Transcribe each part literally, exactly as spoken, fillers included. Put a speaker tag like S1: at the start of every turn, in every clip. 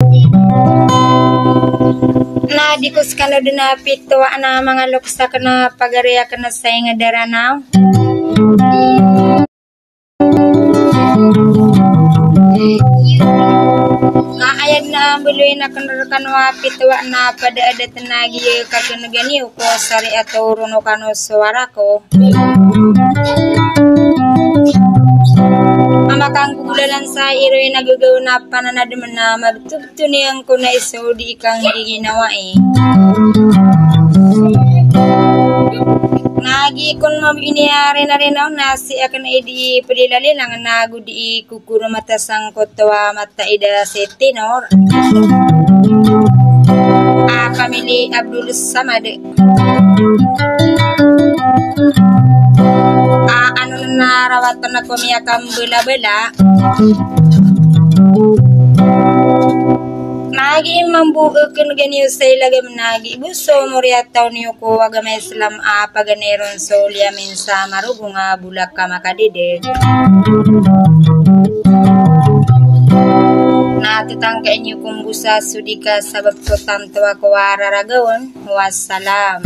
S1: Na di ko skalo dinapit tuwa na mga luksa ka na pagariya ka na sa nga daranaw. Kaayad na buloy na kanwa pitwa na pada-ada tanagi ka kanagani ko sari ato runo kano suara ko. Amakang kugulalan sa iroy nagagaw na pananaduman na mabtubtuniang ko na iso di ikang di ginawa eh. Nagi kon mabiniyari na rin ako nasi akan edi padilali lang nagu di kukuro mata sang kotwa mata ida setinor. A pamili Abdul Samad. A ano na rawatan na kumiyakam bela-bela. Nagi mambuukan ganyo sa ilagam nagi buso moriataw niyo ko agama Islam a paganeron so liamin sa marugong nga bulak ka makadide. Natutangkain niyo kung busa sudika sabab ko tanto ako araragawon. Wassalam.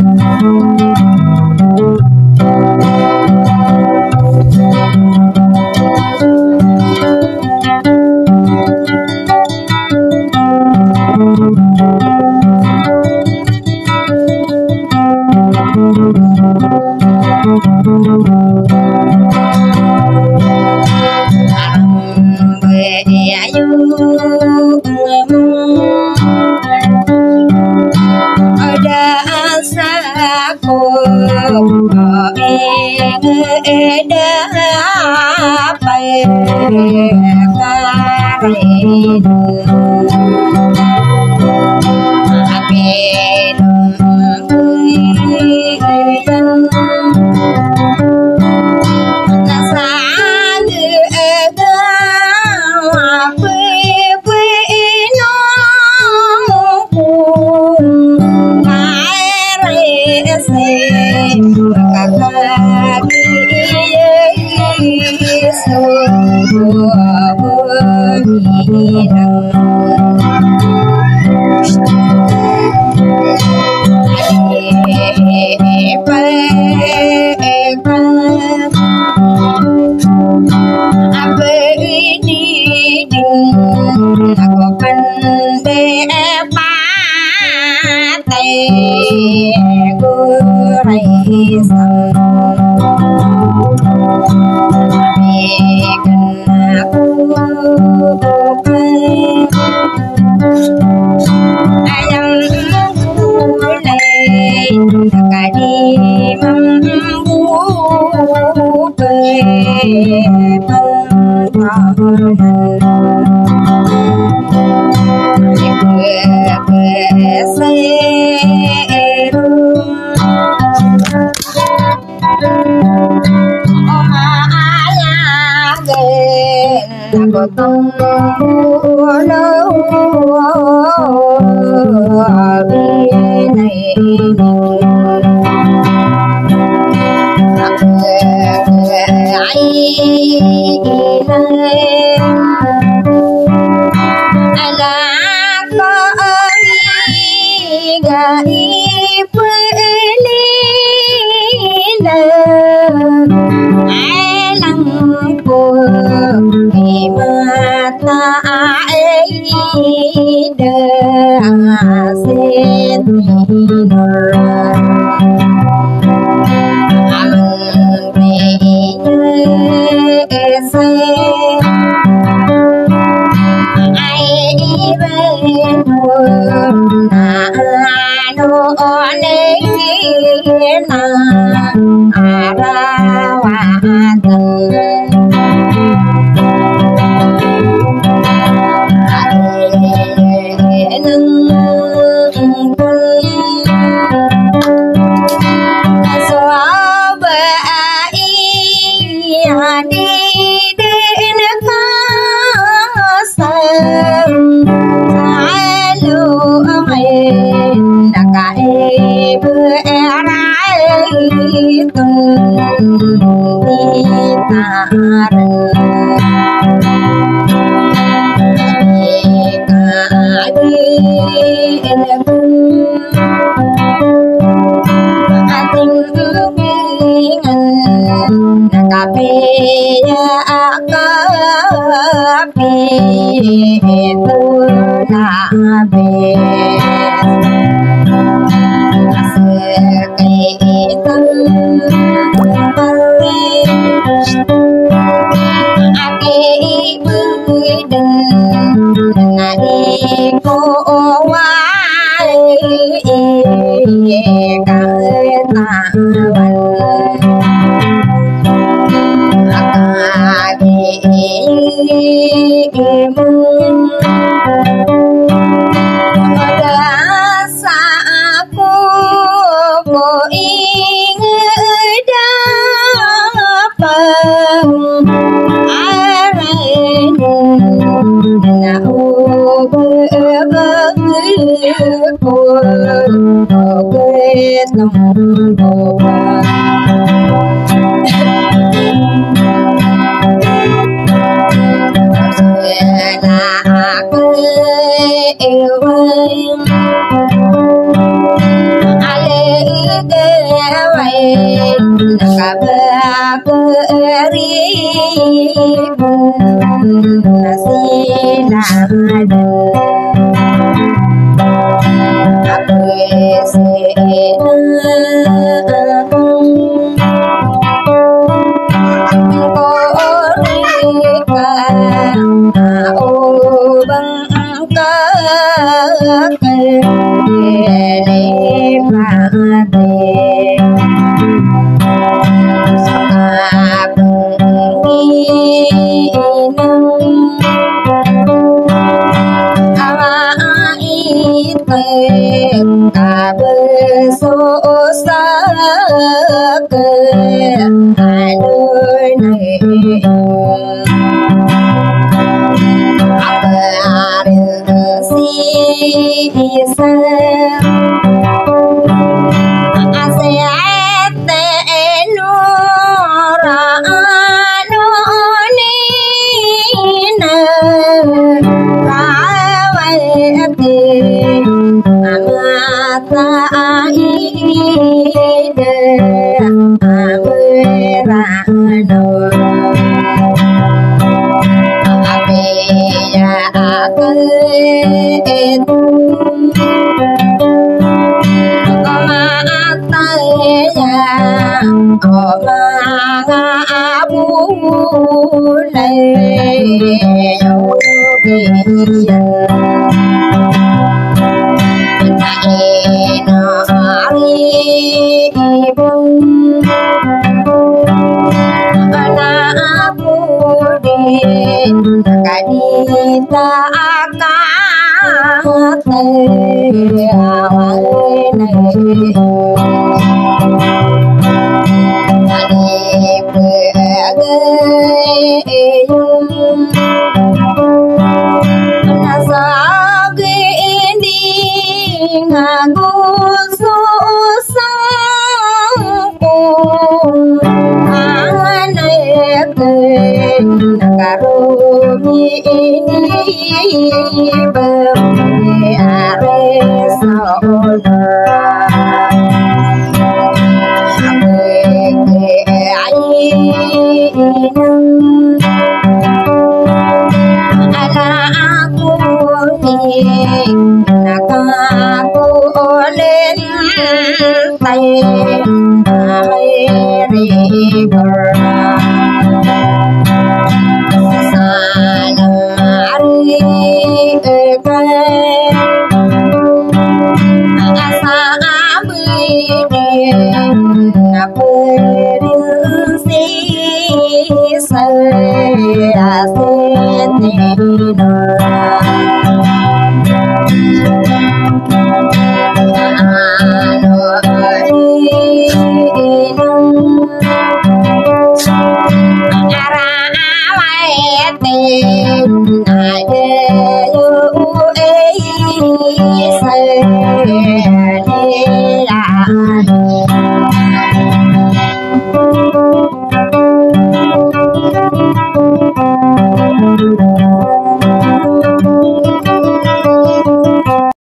S2: Tay